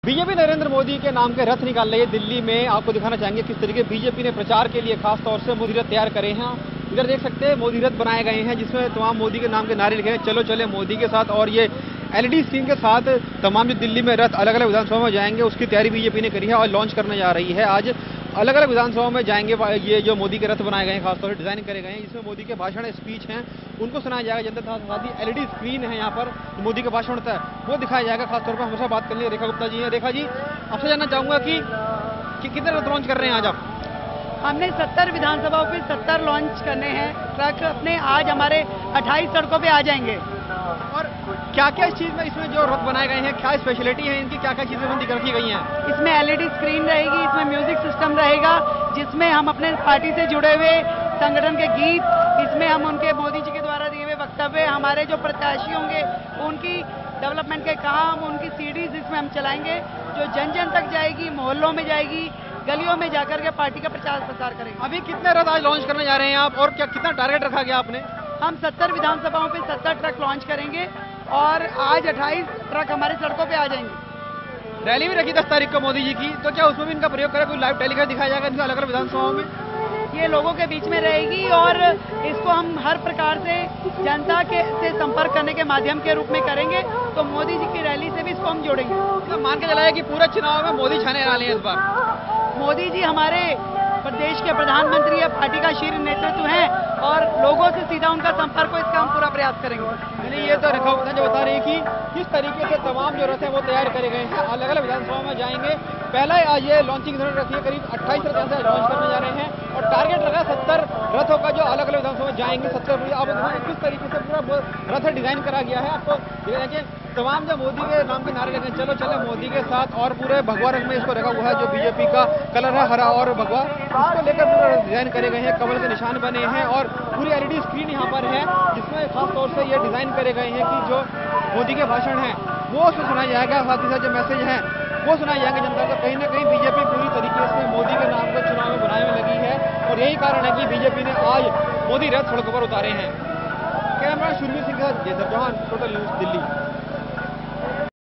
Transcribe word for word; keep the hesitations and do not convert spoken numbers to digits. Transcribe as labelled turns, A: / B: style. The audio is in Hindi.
A: बीजेपी नरेंद्र मोदी के नाम के रथ निकाल रही है दिल्ली में। आपको दिखाना चाहेंगे किस तरीके बीजेपी ने प्रचार के लिए खास तौर से मोदी रथ तैयार करे हैं। इधर देख सकते हैं मोदी रथ बनाए गए हैं जिसमें तमाम मोदी के नाम के नारे लिखे हैं, चलो चले मोदी के साथ। और ये एलईडी स्क्रीन के साथ तमाम जो दिल्ली में रथ अलग अलग विधानसभा में जाएंगे उसकी तैयारी बीजेपी ने करी है और लॉन्च करने जा रही है। आज अलग अलग विधानसभा में जाएंगे ये जो मोदी के रथ बनाए गए हैं, खासतौर से डिजाइन करे गए हैं, जिसमें मोदी के भाषण स्पीच हैं उनको सुनाया जाएगा। जनता साथ ही एलईडी स्क्रीन है यहाँ पर मोदी का भाषण होता है वो दिखाया जाएगा। खासतौर पर हमेशा बात करनी है रेखा गुप्ता जी हैं। रेखा जी, आपसे जानना चाहूंगा कि, कि कितने रथ लॉन्च कर रहे हैं आज आप?
B: हमने सत्तर विधानसभाओं पे सत्तर लॉन्च करने हैं ट्रक अपने। आज हमारे अट्ठाईस सड़कों पे आ जाएंगे।
A: और क्या क्या इस चीज में इसमें जो रथ बनाए गए हैं क्या स्पेशलिटी है इनकी, क्या क्या चीजें बंदी रखी गई हैं?
B: इसमें एलईडी स्क्रीन रहेगी, इसमें म्यूजिक सिस्टम रहेगा जिसमें हम अपने पार्टी से जुड़े हुए संगठन के गीत, इसमें हम उनके मोदी जी के द्वारा दिए हुए वक्तव्य, हमारे जो प्रत्याशी होंगे उनकी डेवलपमेंट के काम, उनकी सीडीज इसमें हम चलाएंगे जो जन जन तक जाएगी, मोहल्लों में जाएगी, गलियों में जाकर के पार्टी का प्रचार प्रसार करेंगे।
A: अभी कितने रथ आज लॉन्च करने जा रहे हैं आप और क्या कितना टारगेट रखा गया आपने?
B: हम सत्तर विधानसभाओं पे सत्तर ट्रक लॉन्च करेंगे और आज अट्ठाईस ट्रक हमारे सड़कों पे आ जाएंगे।
A: रैली भी रखी दस तारीख को मोदी जी की, तो क्या उसमें भी इनका प्रयोग करें, कोई लाइव टेलीकास्ट दिखाया जाएगा इनका अलग अलग विधानसभाओं में?
B: ये लोगों के बीच में रहेगी और इसको हम हर प्रकार से जनता के से संपर्क करने के माध्यम के रूप में करेंगे। तो मोदी जी की रैली से भी इसको हम जोड़ेंगे।
A: तो मान के चलाया कि पूरे चुनाव में मोदी छाने वाले हैं इस बार।
B: मोदी जी हमारे प्रदेश के प्रधानमंत्री है, पार्टी का शीर्ष नेतृत्व है और लोगों से सीधा उनका संपर्क हो, इसका हम पूरा प्रयास करेंगे।
A: यानी ये तो रेखा गुप्ता जो बता रही है कि किस तरीके से तमाम जो रथ है वो तैयार करे गए हैं, अलग अलग विधानसभा में जाएंगे। पहला आज ये लॉन्चिंग रखी है, करीब अट्ठाईस रथ ऐसे लॉन्च करने जा रहे हैं और टारगेट रखा सत्तर रथों का जो अलग अलग विधानसभा में जाएंगे। सत्तर आप किस तरीके से पूरा रथ डिजाइन करा गया है आपको देखिए। तमाम जो मोदी के नाम के नारे लगे, चलो चले मोदी के साथ, और पूरे भगवा रंग में इसको रखा हुआ है जो बीजेपी का कलर है, हरा और भगवा, इसको लेकर पूरा डिजाइन करे गए हैं, कमल के निशान बने हैं और पूरी एलईडी स्क्रीन यहाँ पर है जिसमें खास तौर से ये डिजाइन करे गए हैं कि जो मोदी के भाषण है वो उसमें सुनाया जाएगा। साथ ही साथ जो मैसेज है वो सुनाया जाएगा जनता को। कहीं ना कहीं बीजेपी पूरी तरीके से मोदी के नाम को चुनाव में बनाने में लगी है और यही कारण है कि बीजेपी ने आज मोदी रथ सड़कों पर उतारे हैं। कैमरा शुरू सिंह के साथ जयसर चौहान, टोटल न्यूज दिल्ली।